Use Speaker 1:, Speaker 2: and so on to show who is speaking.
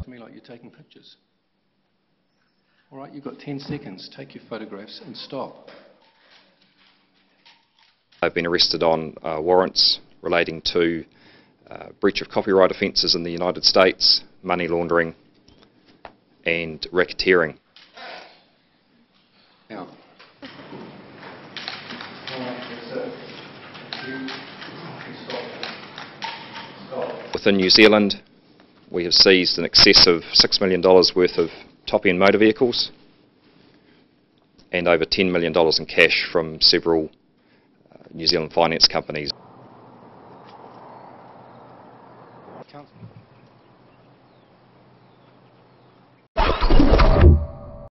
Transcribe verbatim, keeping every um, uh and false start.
Speaker 1: to me like you're taking pictures. All right, you've got ten seconds. Take your photographs and stop.
Speaker 2: I've been arrested on uh, warrants relating to uh, breach of copyright offences in the United States, money laundering and racketeering.
Speaker 1: Now.
Speaker 2: Within New Zealand, we have seized in excess of six million dollars worth of top-end motor vehicles and over ten million dollars in cash from several uh, New Zealand finance companies.